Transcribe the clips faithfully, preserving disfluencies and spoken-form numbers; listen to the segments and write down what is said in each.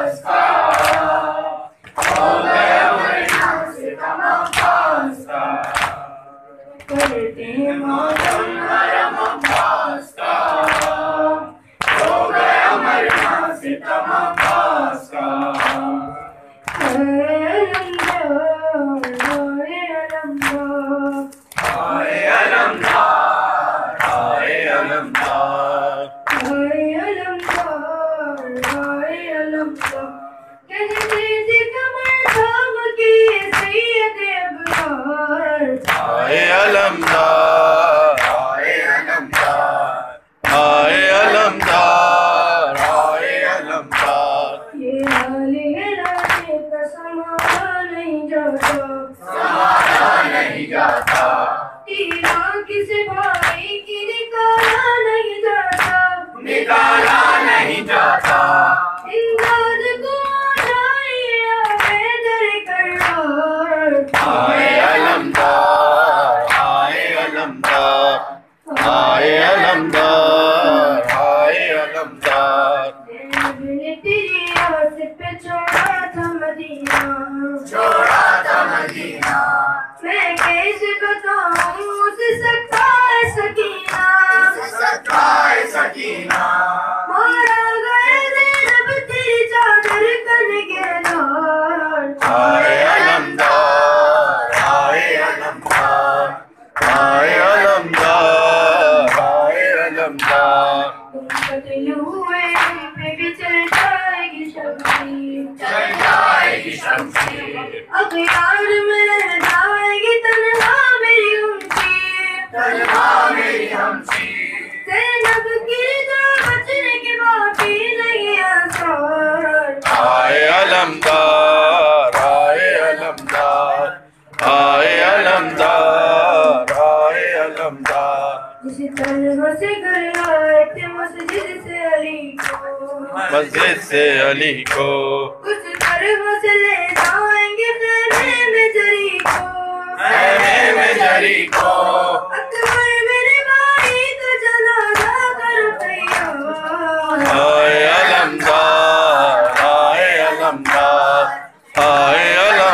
अब्बास का, हो गया मरना सितम अब्बास का, करते मोहतम करम अब्बास का, हो गया मरना सितम अब्बास का। हाय अलमदार, हाय अलमदार, हाय अलमदार, हाय अलमदार, कहते थे कमर थाम के सैयद अबरार। हाय अलमदार, हाय अलमदार, हाय अलमदार, हाय अलमदार, ये हाल है राजे का समाना नहीं जाता, समाना नहीं जाता, तीरा किस भाई की निकाला नहीं जाता, निकाला नहीं जाता, इमदाद को जाइए दर करार। हाय अलमदार, हाय अलमदार, हाय अलमदार, हाय अलमदार, मैंने तेरी आस पे छोड़ा था मदीना, छोड़ा था मदीना, मैं कैसे बताऊं उसे सकता है सकीना, उसे सकता है सकीना, मारा गए ज़ैनब तेरी चादर कन के नार। हाय अलमदार, हाय अलमदार, हाय अलमदार, हाय अलमदार, तुम बदल हुए पे भी चल जाएगी शमशीर, चल जाएगी शमशीर, अख़यार में रह जाएगी तन्हा मेरी हमशीर, तन्हा मेरी हमशीर, ज़ैनब की जो बचने की बाकी नहीं आसार। हाय अलमदार, हाय अलमदार, हाय अलमदार, हाय अलमदार, जिस तरह से घर आए थे मस्जिद से अली को, मस्जिद से अली को, उस तरह से ले जाएंगे खेमे में जरी को, खेमे में जरी को, अकबर मेरे भाई का जनाजा कर तैयार। हाय अलमदार, हाय अलमदार, हाय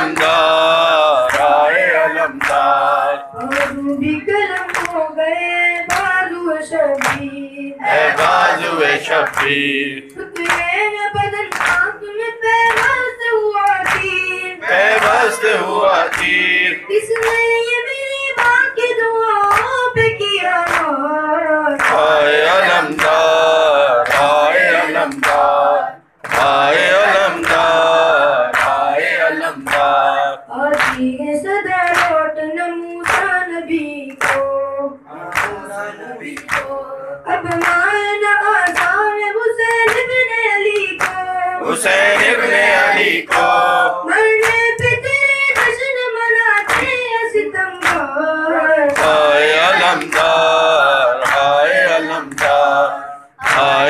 अलमदार, हाय अलमदार, बाजू भी कलम हो गए बाजू शबीर, है बाजू शबीर, टुकड़े में बदन आंख में पैबस्त हुआ तीर, पैबस्त हुआ तीर, किसने ये मेरी माँ की दुआओं पे किया वार। हाय अलमदार, हाय अलमदार, हाय अलमदार, हाय अलमदार, आती है सदा लौटन मूसा नबी को, मूसा नबी को, अब माना आसान हुसैन इब्न अली को, हुसैन इब्न अली को, मरने पे तेरे जश्न मनाते हैं सितमगार। हाय अलमदार, हाय अलमदार, हाय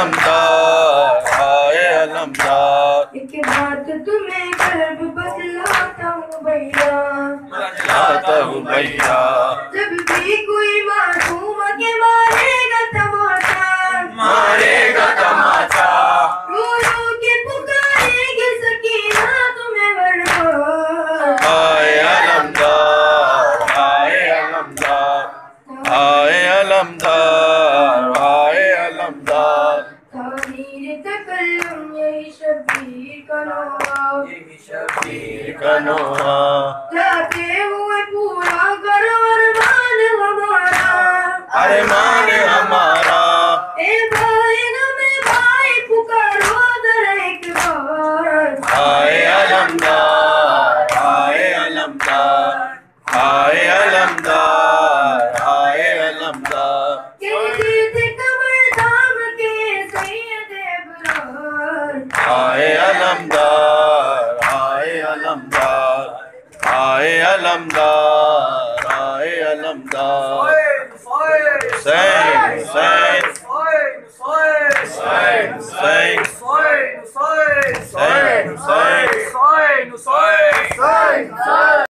अलमदार, हाय अलमदार, एक बात तुम्हें कर्ब बतलाता हूँ भैया, बतलाता हूँ भैया, जब भी कोई मासूम के मारेगा तमाचा, मारेगा तमाचा, रो रो के पुकारेगी सकीना तुम्हें बरबार। हाय अलमदार, हाय अलमदार, हाय अलमदार, हाय अलमदार, तामीर तकल्लुम यही शबीर का नौहा, यही शबीर का नौहा, जाते हुए पूरा करो अरमान हमारा, अरमान हमारा, ए भाई नमे भाई पुकारो दर एक बार। हाय अलमदार, हाय अलमदार, हाय अलमदार, हाय अलमदार, कहते थे कमर थाम के सैयद अबरार। हाय अलमदार, हाय अलमदार, हाय अलमदार, हाय अलमदार।